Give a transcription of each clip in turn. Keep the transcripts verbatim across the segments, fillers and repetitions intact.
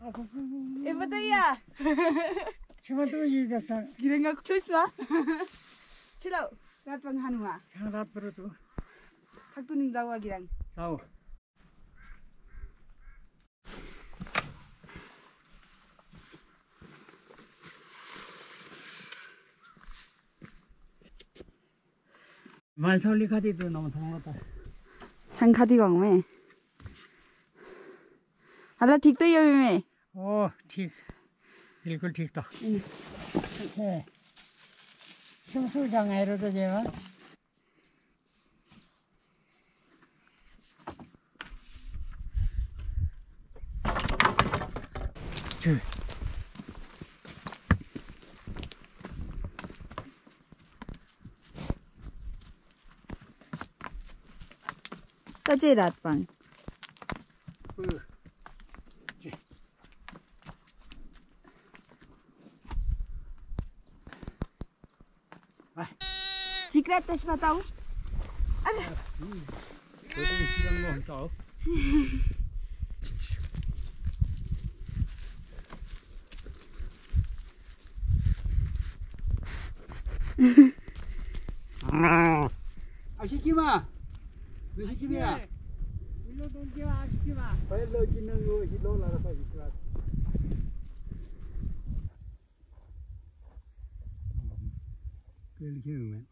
Eh betul ya? Cuma tu je dasar. Kira nggak choice lah. Cilo, rat bang hanua. Jangan rat baru tu. Tak tu ning jawa girang. Tahu. मालथाव लिखा दी तो नाम था होता है छंखा दी बांग में हला ठीक तो ये में ओ ठीक बिल्कुल ठीक था है क्यों सो जाएगा रो तो जेवा Kaje rat bang. Jikrat tes batau. Aja. Itu silang mau tahu. Asyik gimana? Asyik gimana? Ilo dong gimana? Asyik gimana? Saya lagi nunggu hilo lara saya jikrat. Kali gimana?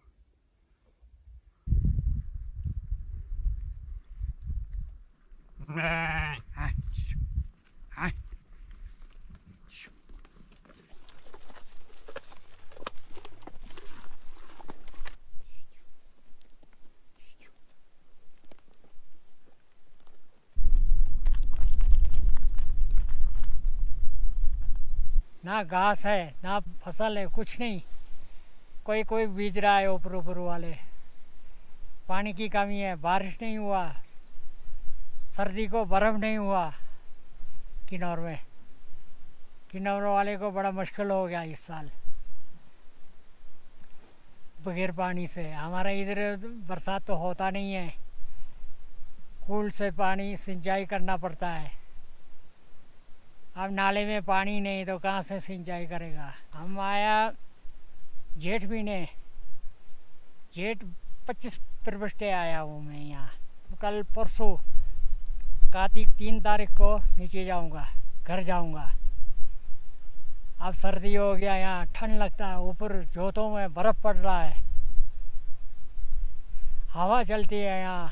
ना घास है ना फसल है कुछ नहीं कोई कोई बीज रहा है ऊपर ऊपर वाले पानी की कमी है बारिश नहीं हुआ सर्दी को बर्फ नहीं हुआ किन्नौर में किन्नौर वाले को बड़ा मुश्किल हो गया इस साल बगैर पानी से हमारा इधर बरसात तो होता नहीं है कूल से पानी सिंचाई करना पड़ता है अब नाले में पानी नहीं तो कहाँ से सिंचाई करेगा हम आया जेठ महीने जेठ पच्चीस फरवरी आया हूँ मैं यहाँ कल परसों कार्तिक तीन तारीख को नीचे जाऊँगा घर जाऊँगा अब सर्दी हो गया यहाँ ठंड लगता है ऊपर जोतों में बर्फ़ पड़ रहा है हवा चलती है यहाँ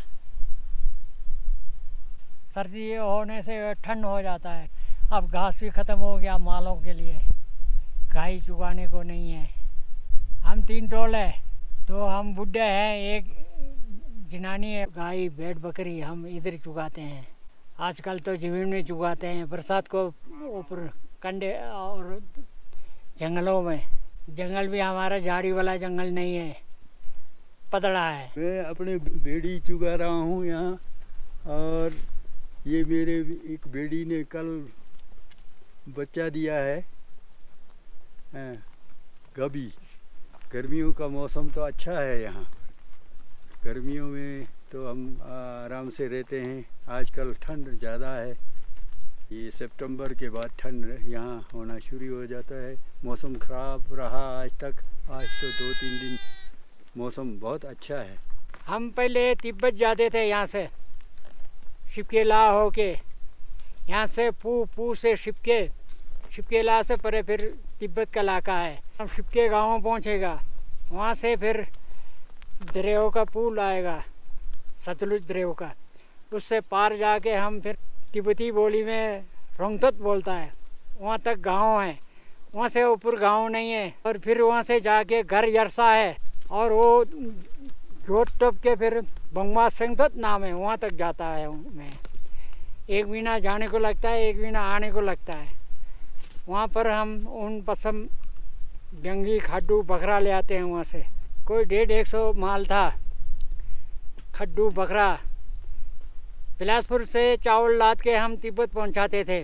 सर्दी होने से ठंड हो जाता है अब घास भी ख़त्म हो गया मालों के लिए गाय चुगाने को नहीं है हम तीन टोल है तो हम बुढ़े हैं एक जनानी है गाय भेड़ बकरी हम इधर चुगाते हैं आजकल तो ज़मीन में चुगाते हैं बरसात को ऊपर कंडे और जंगलों में जंगल भी हमारा झाड़ी वाला जंगल नहीं है पतड़ा है मैं अपने बेड़ी चुगा रहा हूँ यहाँ और ये मेरे एक बेड़ी ने कल बच्चा दिया है गबी गर्मियों का मौसम तो अच्छा है यहाँ गर्मियों में तो हम आराम से रहते हैं आजकल ठंड ज़्यादा है ये सितंबर के बाद ठंड यहाँ होना शुरू हो जाता है मौसम ख़राब रहा आज तक आज तो दो तीन दिन मौसम बहुत अच्छा है हम पहले तिब्बत जाते थे यहाँ से शिपकेला होके यहाँ से पू पू से शिपके शिपकेला से परे फिर तिब्बत का इलाका है हम शिपके गाँव पहुँचेगा वहाँ से फिर दरियाओं का पुल आएगा सतलुज दरियाओं का उससे पार जाके हम फिर तिब्बती बोली में रोंगतत बोलता है वहाँ तक गांव है वहाँ से ऊपर गांव नहीं है और फिर वहाँ से जाके घर यरसा है और वो जोट टप के फिर बंगवा सिंगतत नाम है वहाँ तक जाता है मैं एक महीना जाने को लगता है एक महीना आने को लगता है वहाँ पर हम उन पसम जंगी खड्डू बकरा ले आते हैं वहाँ से कोई डेढ़ एक सौ माल था खड्डू बकरा बिलासपुर से चावल लाद के हम तिब्बत पहुँचाते थे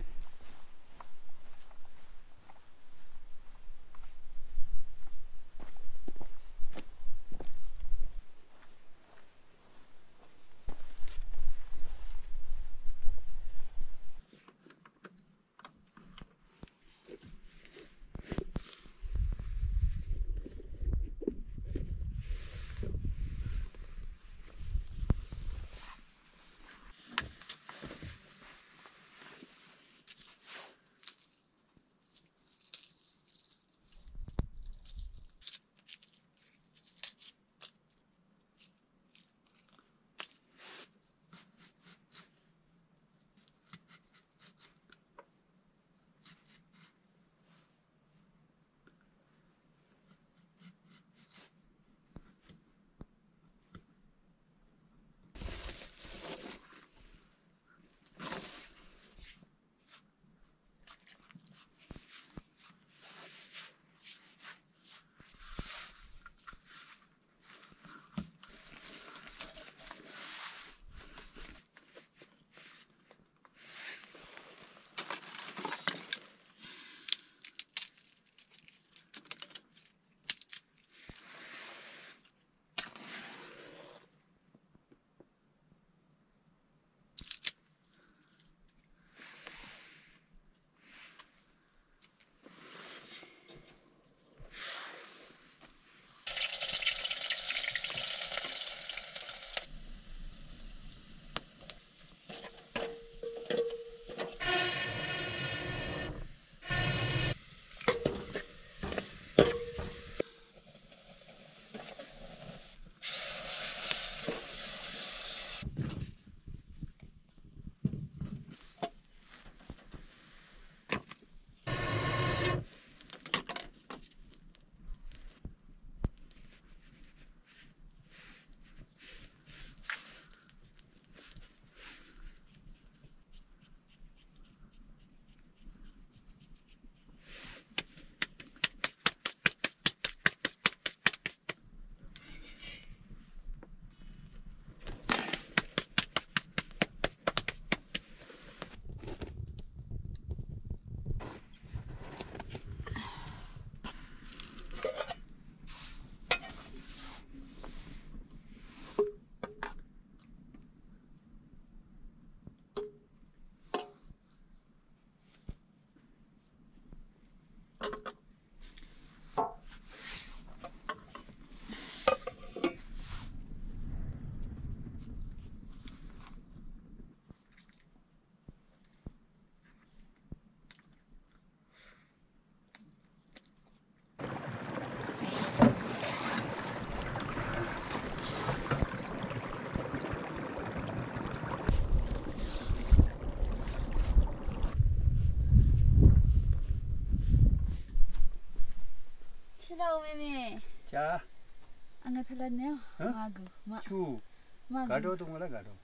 Chilo meme. चा Anga thalan neo. Huh? Magu. Ma. छू Magu. काटो तुम वाला काटो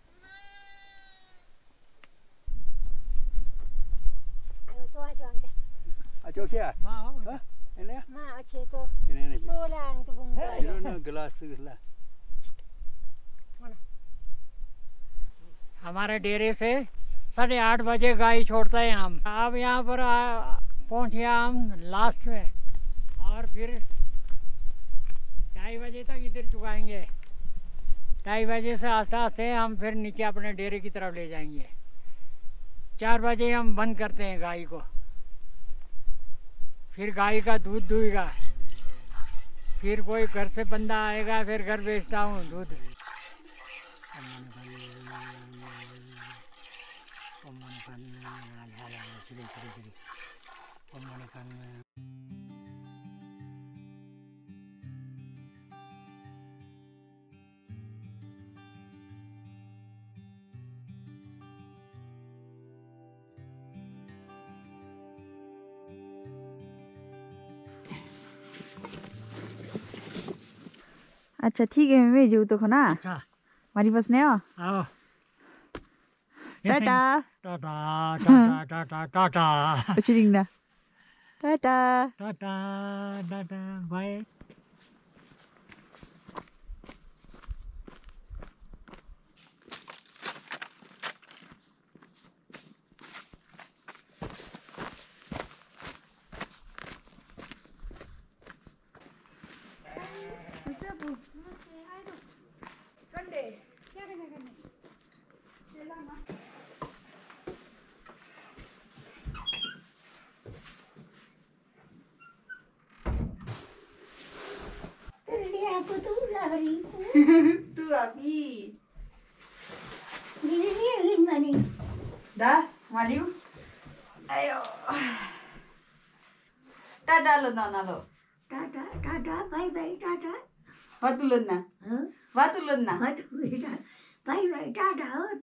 Ayo to aja ante. अच्छा क्या हाँ हाँ इन्हें Ma ache to इन्हें नहीं to lang to bung to. इन्होंने गिलास से गिला हमारे डेरे से साढ़े आठ बजे गाय छोड़ते हैं हम। अब यहाँ पर आ- पहुँचे हम लास्ट में, और फिर ढाई बजे तक इधर चुकाएंगे। ढाई बजे से आस्ते आस्ते हम फिर नीचे अपने डेरे की तरफ ले जाएंगे। चार बजे हम बंद करते हैं गाय को, फिर गाय का दूध दुहेगा, फिर कोई घर से बंदा आएगा, फिर घर बेचता हूँ दूध। अच्छा ठीक है मैं जाऊँ तो खाना अच्छा हमारी बस नहीं हो आओ। Tata tata tata tata tata Uciring na. Tada. Tata tata bye. Lihat aku tu lari. Tu api. Ni ni ni mana? Dah, maliu. Ayo. Tada lo na na lo. Tata tata bye bye tata. Watulun na. Huh? Watulun na. What? Bye bye tata.